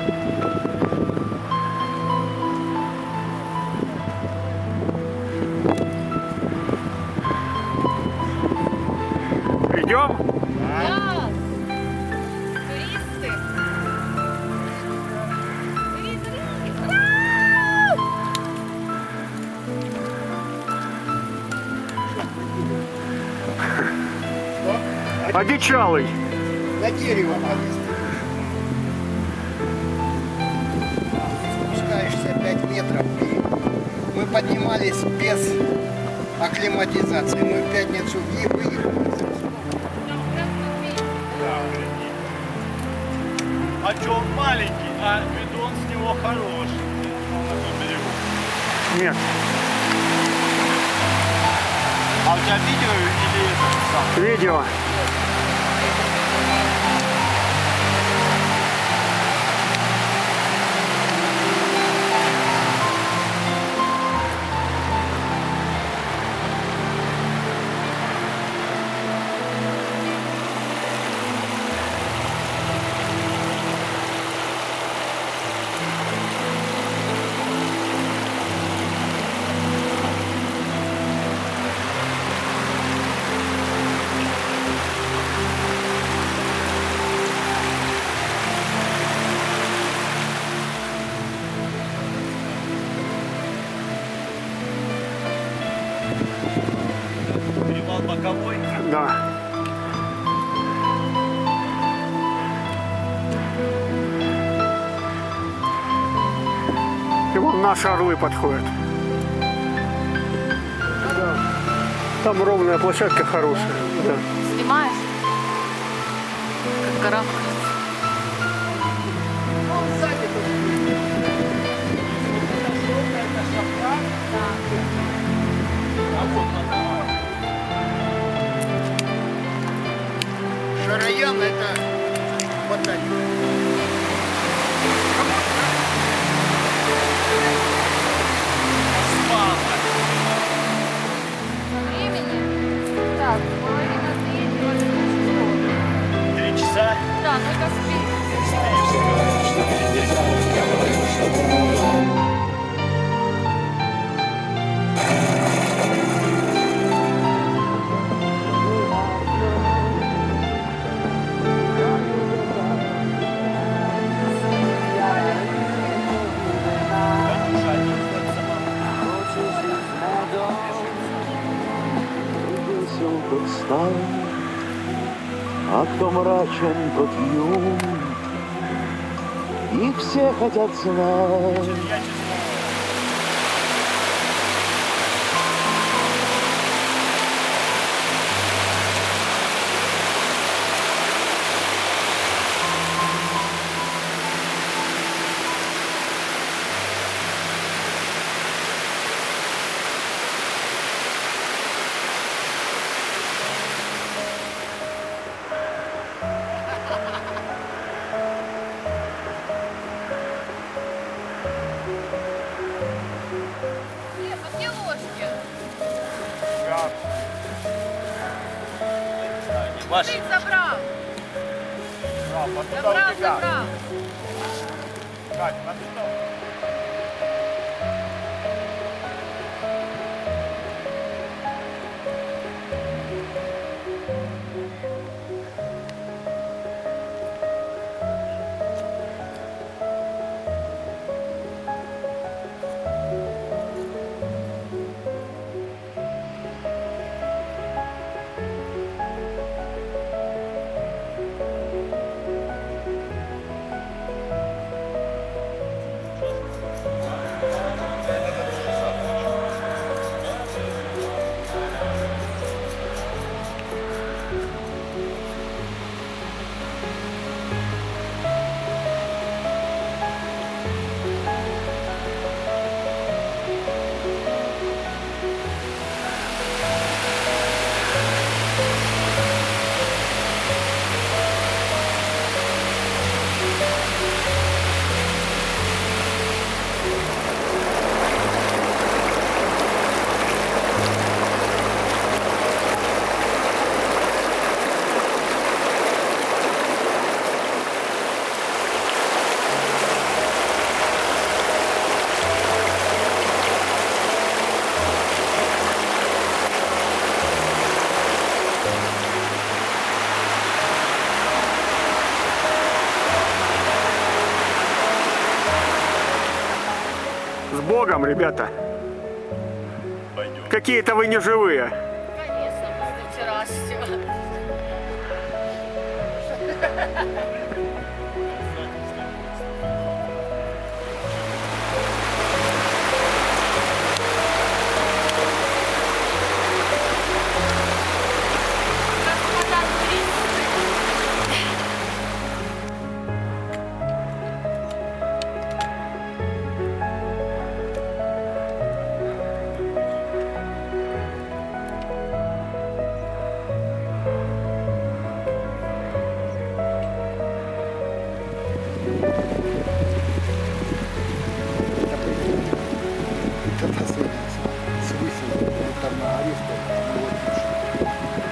Идем? Да. Туристы. Одичалый. На дерево надо. Спускаешься 5 метров. И мы поднимались без акклиматизации. Мы в пятницу и выехали. А что он маленький, а видон с него хороший. На том берегу. Нет, А у тебя видео или это сам? видео. Перевал боковой. Да. И вон наши орлы подходят. Да. Там ровная площадка хорошая. Да. Снимаешь? Как карабкается. Шараян это батальон. Времени? Так, половина третьего. 3 часа. Да, ну это спи. Тот стар, а кто мрачен, тот юн, и все хотят знать. А где ложки? Ваш. Ты их забрал. Забрал. Кать, оттуда. С Богом, ребята. Пойдем. Какие-то вы не живые. Конечно, после вчерашнего. Господа туристы. Это с выселкой, там на орешках, там вот пишет.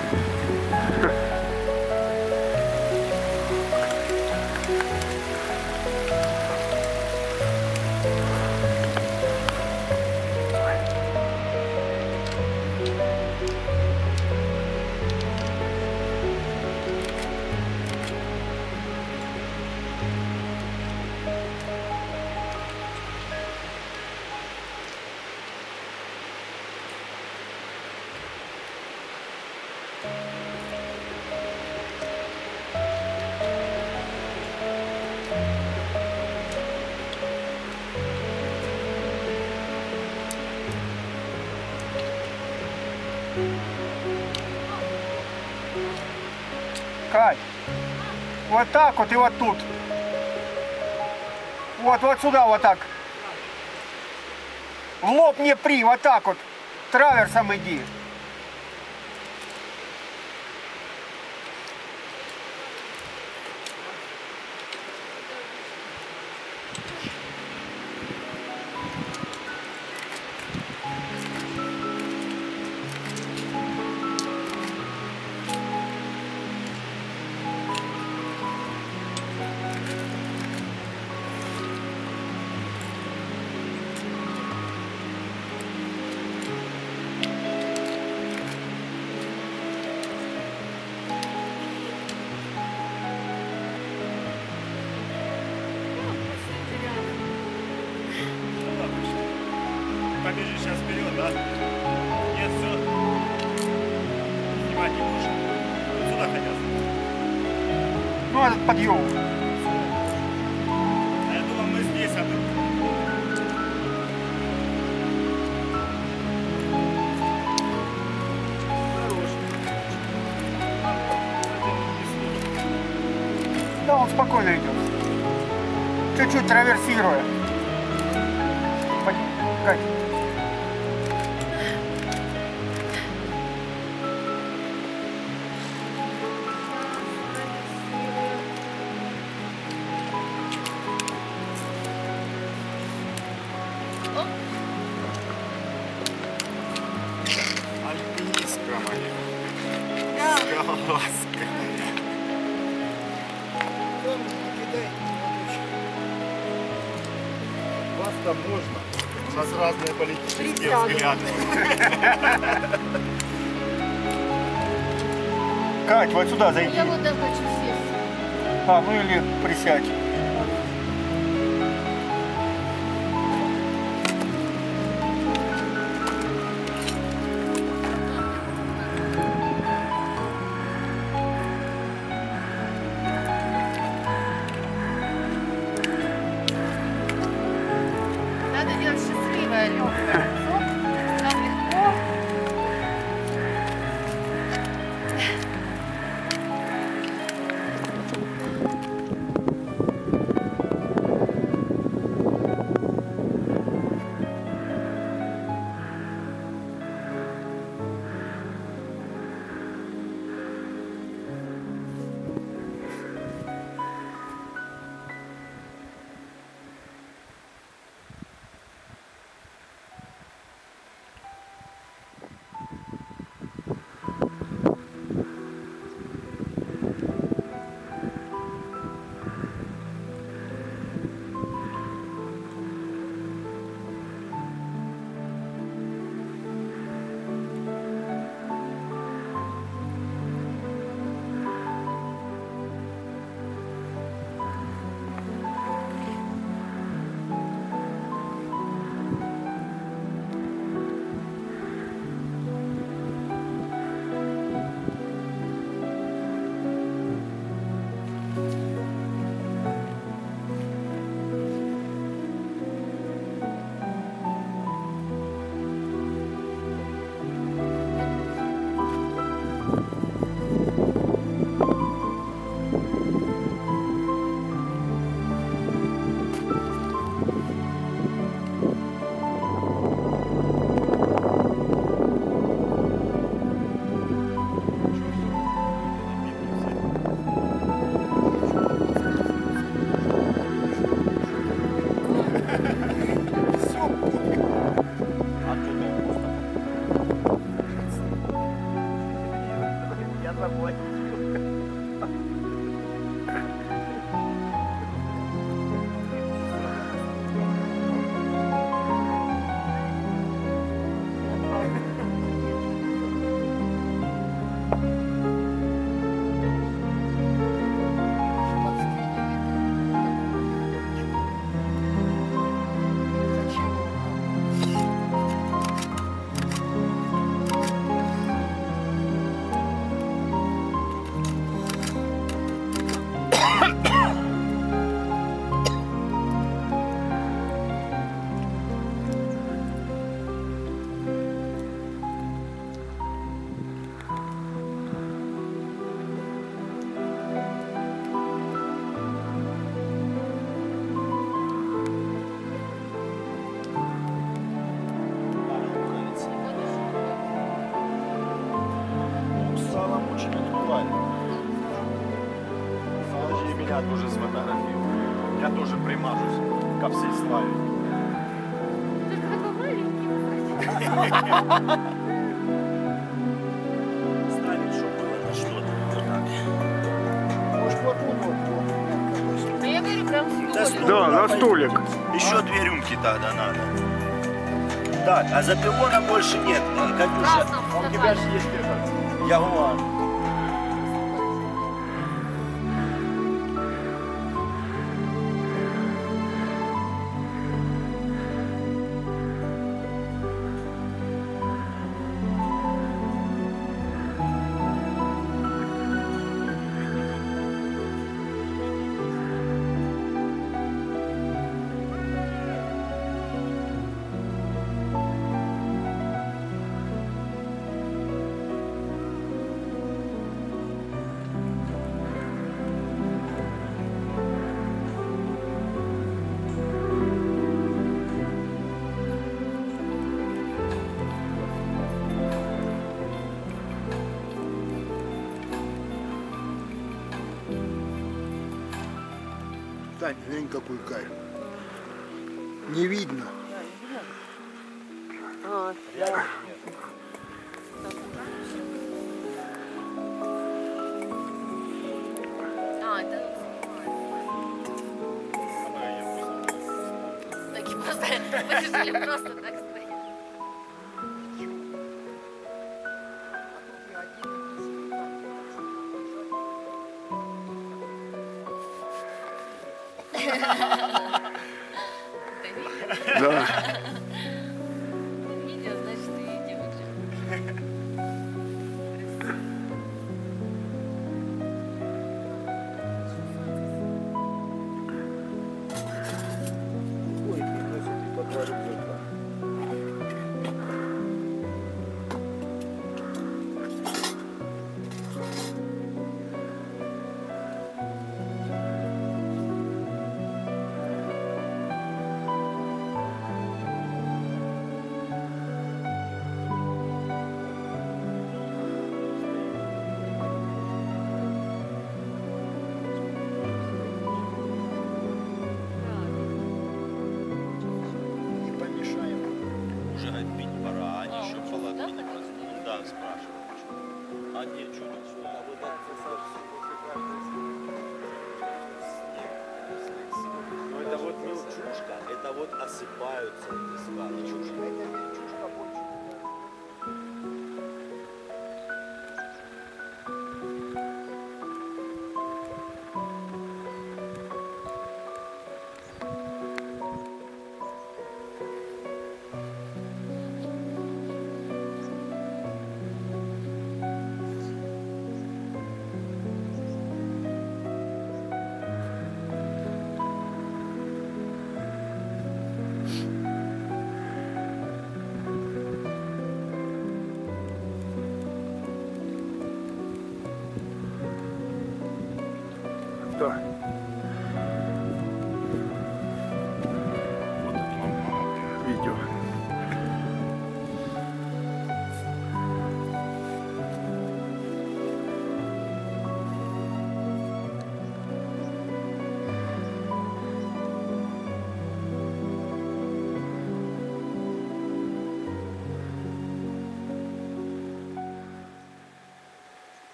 Кать, вот так вот и вот тут. Вот сюда вот так. В лоб не при, вот так вот. Траверсом иди. Побежишь сейчас вперед, да? Нет, все. Снимать не будешь. Вот сюда хотят. Ну, этот подъем. А я думал, мы здесь, а мы... Да, он спокойно идет. Чуть-чуть траверсируя. Кать. Альпинистка моя. Скалолазка. Там не кидай, Вас там можно. У нас разные политические взгляды. Кать, вот сюда зайди. Я вот так хочу сесть. А, ну или присядь. Надо делать счастливое, легкое. Нам легко. примажусь ко всей славе. Ты такой маленький. Станет, чтобы было на что-то. Вот так. Может, вот. Ну я говорю, прям Да, столик. Да, на столик. Еще 2 рюмки тогда надо. Так, а за пивона больше нет. Катюша, Красном а у тебя же стакане. есть этот Ягуар. Тань, глянь, какой кайф. Не видно. А, это такие просто, мы решили просто так стоять. Да. Видео, значит, и не выключил. Ой, ты по 2 рубля. Не помешаем. Уже говорит, пить пора, а они еще холодные. Ну да, спрашивают. А нет, что там сюда? Ну это вот мелчушка, это вот осыпаются эти скалы. Это мельчушка больше.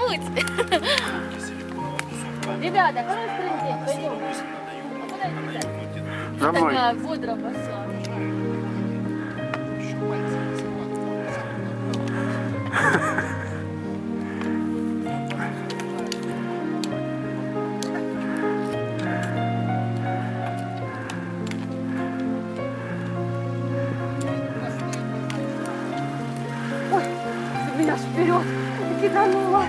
Чуть-чуть. Ребята, хороший день, пойдем. А куда идти? За мной. Такая бодро пошла. Меня вперед киданула.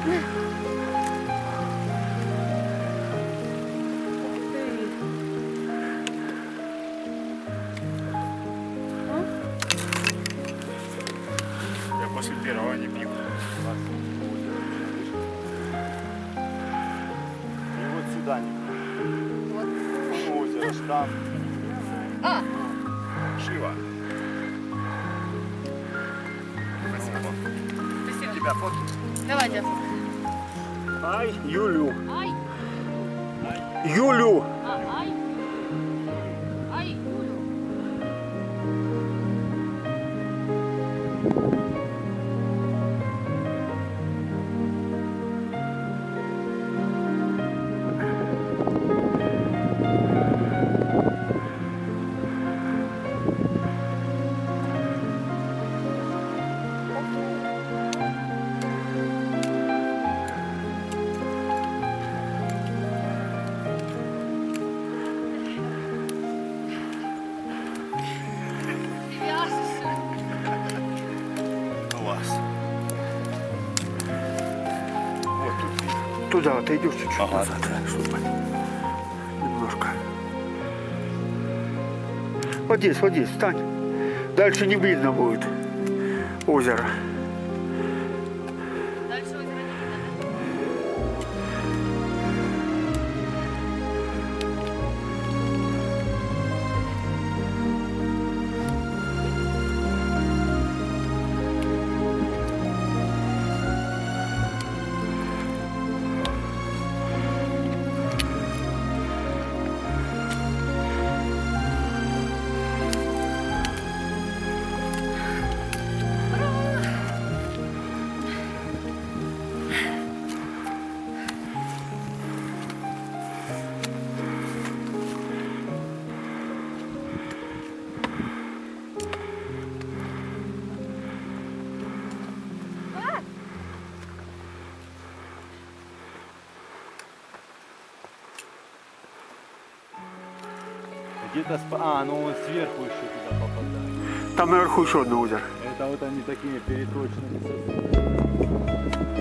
Я после первого не пью. И вот сюда не вот. Озеро, штамп. А, Живо. Спасибо. спасибо. Тебя фото. Давайте. Ай, Юлю. Ай, Юлю. ай. Ай, Юлю. Класс. Вот тут видно. Туда отойдешь чуть-чуть назад, чтобы немножко. Вот здесь, встань. Дальше не видно будет озеро. Дальше озеро не видно, Где-то ну он сверху еще туда попадает. Там наверху еще одно озеро. Это вот они такими переточными сосудами.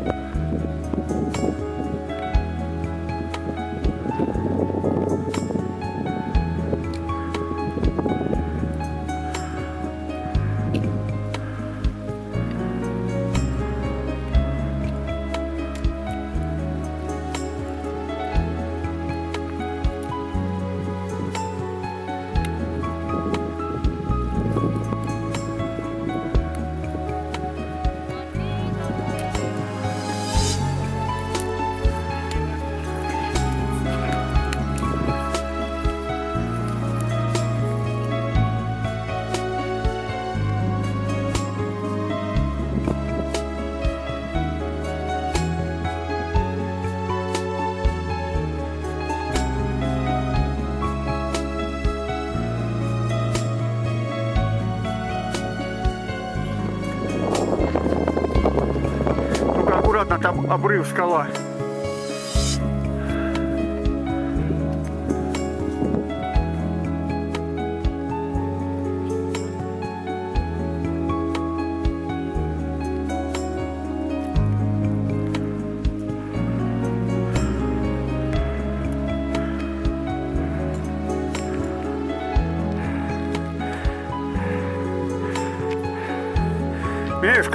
Аккуратно, там обрыв, скала. Мишка.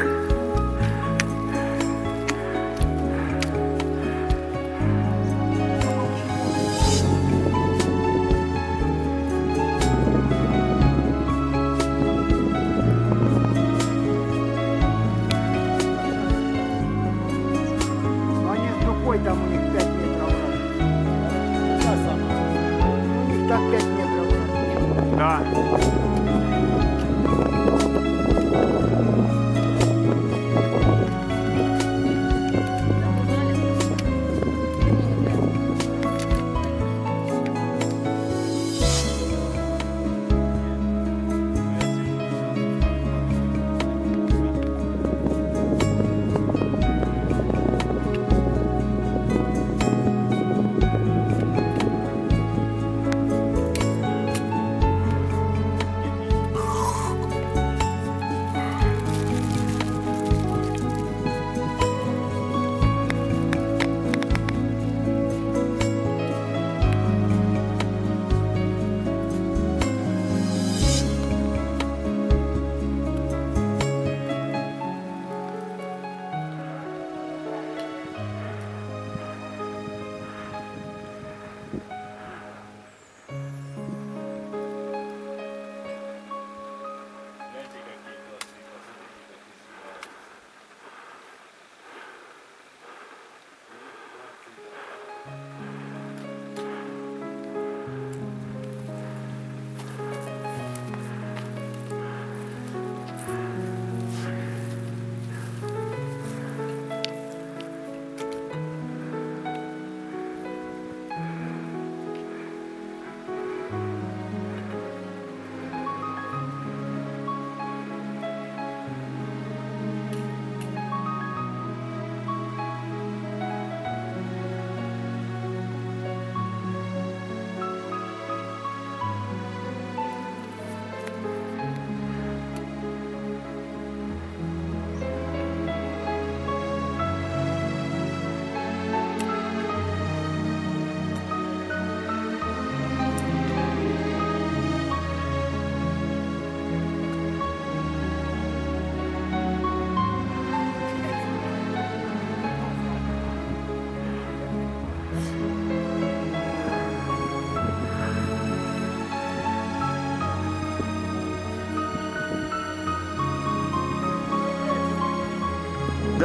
Они с Духой, там у них 5 метров. У них так 5 метров. Да.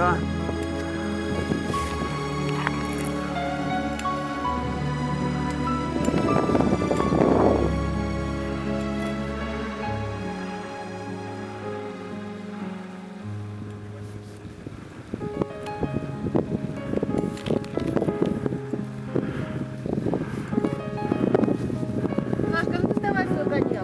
Да. Машка, ну доставай свою годелку.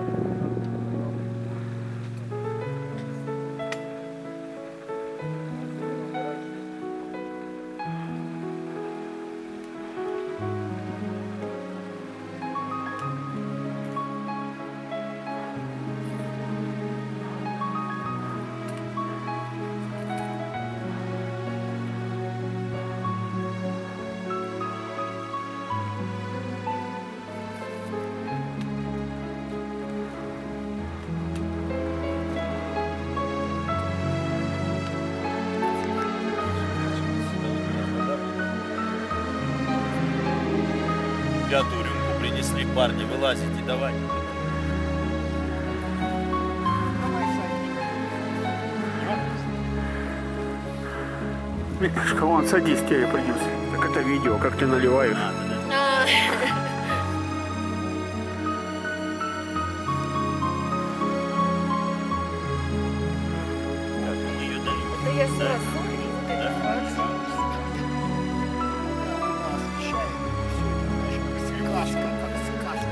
Пятую рюмку принесли, парни, вылазите, давай. Мишка, вон, садись, тебе принес. Так это видео, как ты наливаешь. Мы ее даем. Это я с рассоль и вот это фарш. Сказка, как сказка.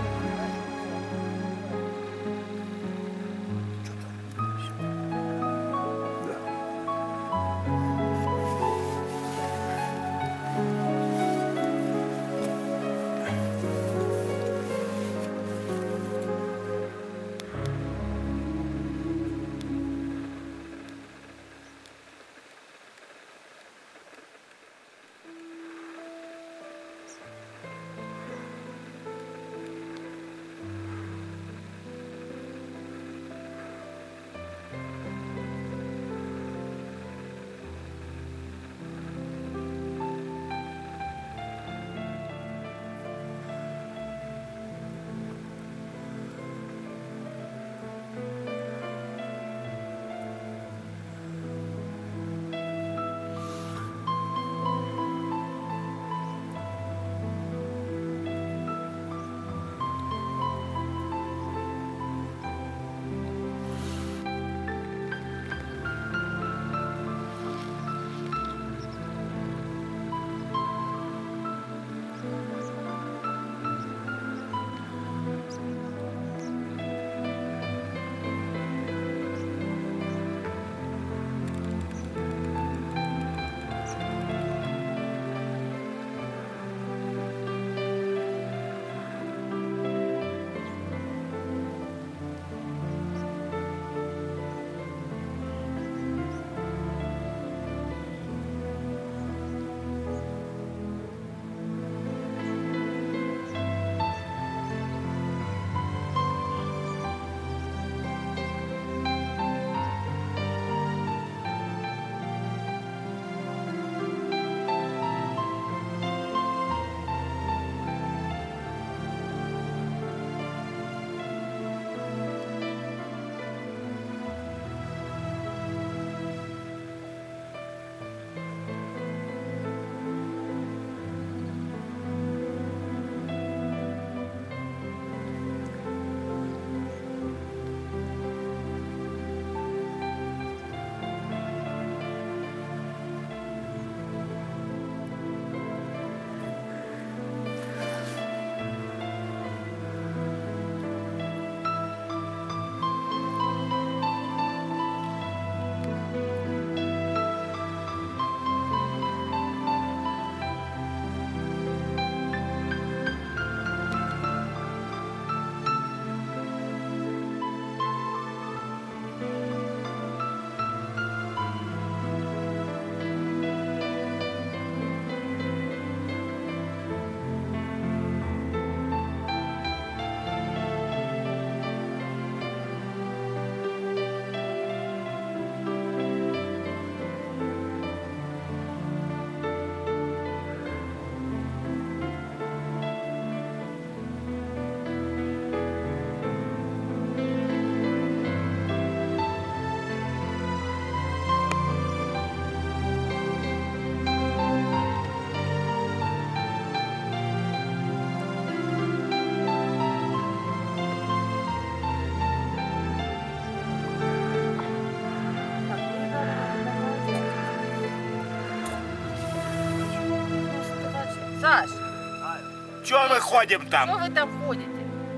Саш, Чего мы ходим что там? вы там ходите?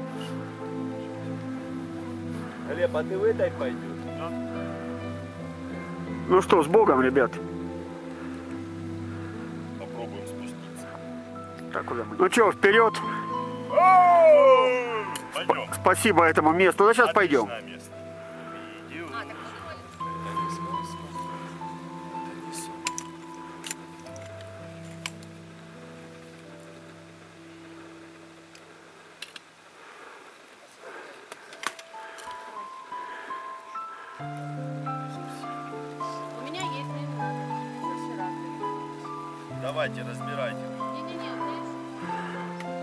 Глеб, а ты в этой пойдешь? Ну что, с Богом, ребят. Попробуем спуститься. Так, куда мы? Ну что, вперед. Пойдем. Спасибо этому месту. Ну сейчас пойдем. Отличное место. Идем. У меня есть, мне не надо. Доширак. Давайте, разбирайте. Не-не-не, у меня есть.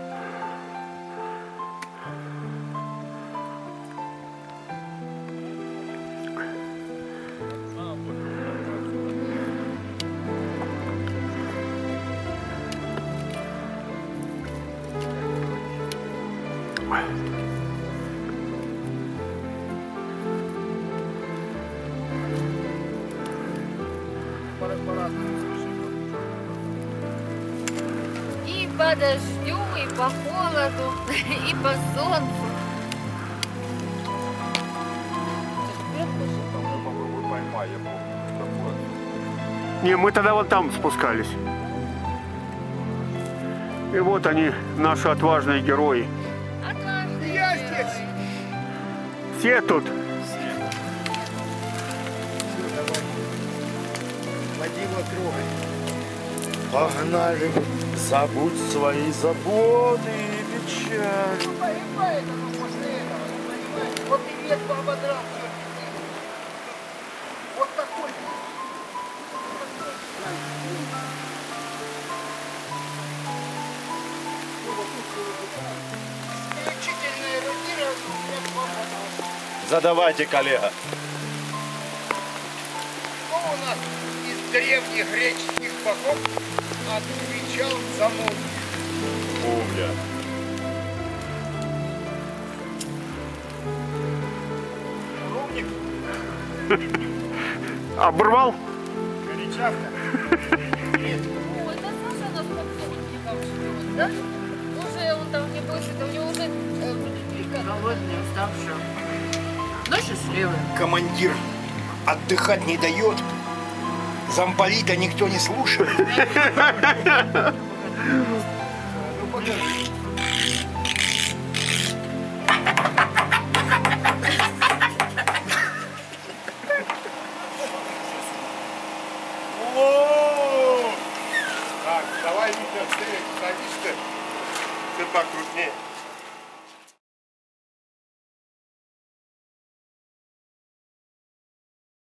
И по дождю, и по холоду, и по солнцу. Попробуй поймай, я помню. Не, мы тогда вот там спускались. И вот они, наши отважные герои. Отважный. Я здесь. Все тут. Вадима трогай. Погнали, забудь свои заботы и печаль. Ну, понимает оно после этого, ну, понимаете? Вот и вес ободрал всё. Вот такой. Исключительное эрудирование вес ободрал. Задавайте, коллега. Кто у нас из древних греческих богов отвечал за море? Помня. Румник? Оборвал? Горячавка? О, это Саша нас подсолнухи там живет, да? Уже он там, не бойся, у него уже голодный, уставший. Но счастливый. Командир отдыхать не дает. Замполита никто не слушает. Ну, покажи. Так, давай, Витя, ты садись ты. Ты покрупнее.